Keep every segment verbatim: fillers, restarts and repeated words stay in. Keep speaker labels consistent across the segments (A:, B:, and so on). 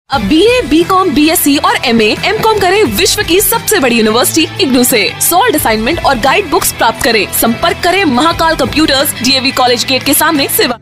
A: अब B A, B Com, B S C और M ए, M com करें विश्व की सबसे बड़ी यूनिवर्सिटी इग्नू से। सॉल्ड असाइनमेंट और गाइड बुक्स प्राप्त करें। संपर्क करें Mahakal computers, D A V college gate के सामने सेवा।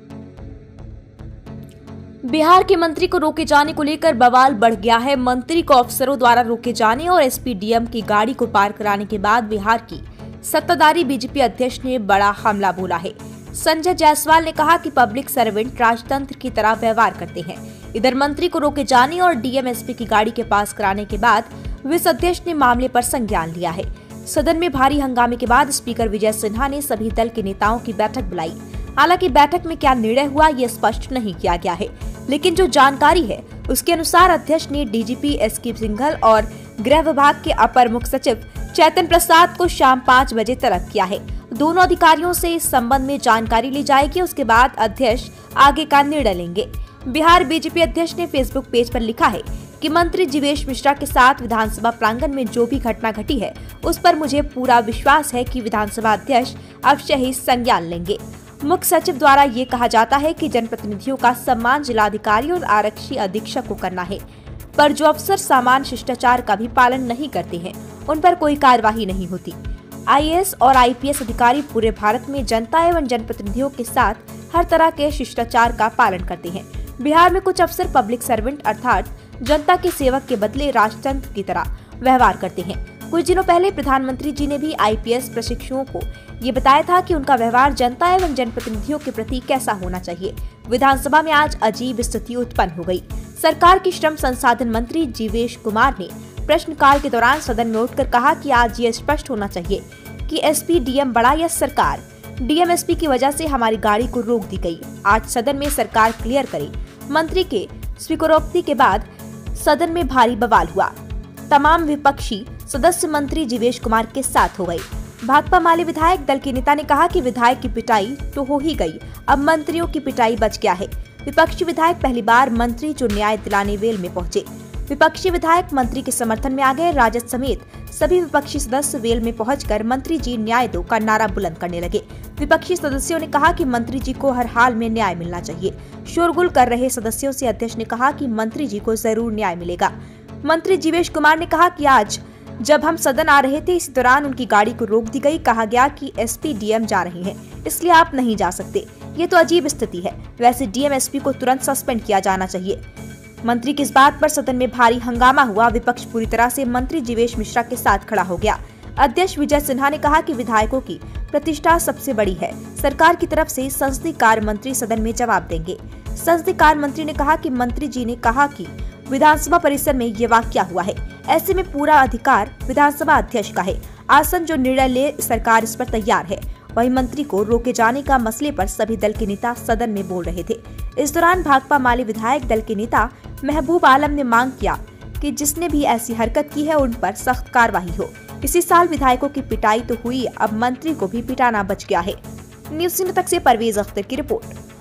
B: बिहार के मंत्री को रोके जाने को लेकर बवाल बढ़ गया है। मंत्री को अफसरों द्वारा रोके जाने और एस पी डी एम की गाड़ी को पार कराने के बाद बिहार की सत्ताधारी बी जे पी अध्यक्ष ने बड़ा हमला बोला है। संजय जायसवाल ने कहा कि पब्लिक सर्वेंट राजतंत्र की तरह व्यवहार करते हैं। इधर मंत्री को रोके जाने और डी एम एस पी की गाड़ी के पास कराने के बाद विस अध्यक्ष ने मामले पर संज्ञान लिया है। सदन में भारी हंगामे के बाद स्पीकर विजय सिन्हा ने सभी दल के नेताओं की बैठक बुलाई। हालांकि बैठक में क्या निर्णय हुआ ये स्पष्ट नहीं किया गया है, लेकिन जो जानकारी है उसके अनुसार अध्यक्ष ने डी जी पी एस के सिंघल और गृह विभाग के अपर मुख्य सचिव चैतन प्रसाद को शाम पाँच बजे तलब किया है। दोनों अधिकारियों से इस संबंध में जानकारी ली जाएगी। उसके बाद अध्यक्ष आगे का निर्णय लेंगे। बिहार बी जे पी अध्यक्ष ने फेसबुक पेज पर लिखा है कि मंत्री जीवेश मिश्रा के साथ विधानसभा प्रांगण में जो भी घटना घटी है उस पर मुझे पूरा विश्वास है कि विधानसभा अध्यक्ष अवश्य ही संज्ञान लेंगे। मुख्य सचिव द्वारा ये कहा जाता है कि जनप्रतिनिधियों का सम्मान जिलाधिकारी और आरक्षी अधीक्षक को करना है, पर जो अफसर सामान्य शिष्टाचार का भी पालन नहीं करते हैं उन पर कोई कार्यवाही नहीं होती। आई ए एस और आई पी एस अधिकारी पूरे भारत में जनता एवं जनप्रतिनिधियों के साथ हर तरह के शिष्टाचार का पालन करते हैं। बिहार में कुछ अफसर पब्लिक सर्वेंट अर्थात जनता के सेवक के बदले राजतंत्र की तरह व्यवहार करते हैं। कुछ दिनों पहले प्रधानमंत्री जी ने भी आई पी एस प्रशिक्षुओं को ये बताया था कि उनका व्यवहार जनता एवं जनप्रतिनिधियों के प्रति कैसा होना चाहिए। विधानसभा में आज अजीब स्थिति उत्पन्न हो गई। सरकार के श्रम संसाधन मंत्री जीवेश कुमार ने प्रश्नकाल के दौरान सदन में उठकर कहा कि आज ये स्पष्ट होना चाहिए कि एस पी डी एम बड़ा या सरकार। डी एम एस पी की वजह से हमारी गाड़ी को रोक दी गई। आज सदन में सरकार क्लियर करे। मंत्री के स्वीकारोक्ति के बाद सदन में भारी बवाल हुआ। तमाम विपक्षी सदस्य मंत्री जीवेश कुमार के साथ हो गए। भाकपा माले विधायक दल के नेता ने कहा कि विधायक की पिटाई तो हो ही गई, अब मंत्रियों की पिटाई बच गया है। विपक्षी विधायक पहली बार मंत्री जो न्याय दिलाने वेल में पहुंचे। विपक्षी विधायक मंत्री के समर्थन में आ गए। राजद समेत सभी विपक्षी सदस्य वेल में पहुंचकर मंत्री जी न्याय दो का नारा बुलंद करने लगे। विपक्षी सदस्यों ने कहा कि मंत्री जी को हर हाल में न्याय मिलना चाहिए। शोरगुल कर रहे सदस्यों से अध्यक्ष ने कहा कि मंत्री जी को जरूर न्याय मिलेगा। मंत्री जीवेश कुमार ने कहा कि आज जब हम सदन आ रहे थे इसी दौरान उनकी गाड़ी को रोक दी गई। कहा गया कि एस पी डी एम जा रहे हैं इसलिए आप नहीं जा सकते। ये तो अजीब स्थिति है। वैसे डी एम एस पी को तुरंत सस्पेंड किया जाना चाहिए। मंत्री की इस बात पर सदन में भारी हंगामा हुआ। विपक्ष पूरी तरह से मंत्री जीवेश मिश्रा के साथ खड़ा हो गया। अध्यक्ष विजय सिन्हा ने कहा कि विधायकों की प्रतिष्ठा सबसे बड़ी है। सरकार की तरफ से संसदीय कार्य मंत्री सदन में जवाब देंगे। संसदीय कार्य मंत्री ने कहा कि मंत्री जी ने कहा कि विधानसभा परिसर में ये वाकया हुआ है, ऐसे में पूरा अधिकार विधानसभा अध्यक्ष का है। आसन जो निर्णय ले सरकार इस पर तैयार है। वहीं मंत्री को रोके जाने का मसले पर सभी दल के नेता सदन में बोल रहे थे। इस दौरान भाकपा माले विधायक दल के नेता महबूब आलम ने मांग किया कि जिसने भी ऐसी हरकत की है उन पर सख्त कार्रवाई हो। इसी साल विधायकों की पिटाई तो हुई, अब मंत्री को भी पिटाना बच गया है। न्यूज़ सिंह तक से परवेज अख्तर की रिपोर्ट।